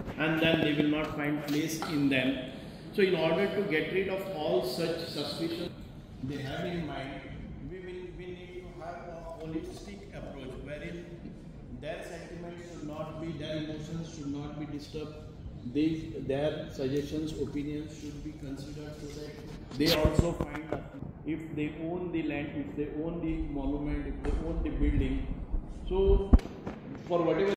and then they will not find place in them. So in order to get rid of all such suspicions they have in mind, we need to have a holistic approach wherein their sentiments should not be, their emotions should not be disturbed. Their suggestions, opinions should be considered so that they also find that if they own the land, if they own the monument, if they own the building, so for whatever